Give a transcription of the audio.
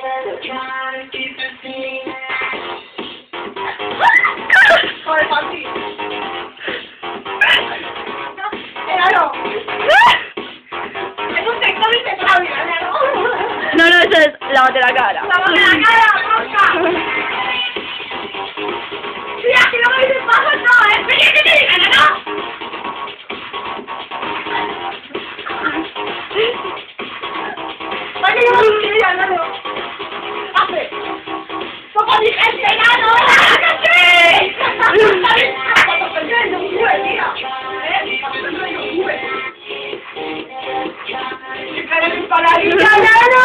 Joder, Santi. Míralo. Es un texto de Fabio, ¿no? No, eso es lávate la cara. ¡Lávate la cara, Rosca! ¡Mira, que no me dices pasos, no! ¡Vení, no! ¡Vaya, yo no quiero ir al lado! ¡Hace! ¡Poco diligencia, enano! ¡Que sí! ¡Cuando pensé en YouTube, tía! Cuando pensé en YouTube. ¡Que eres un paladín, enano!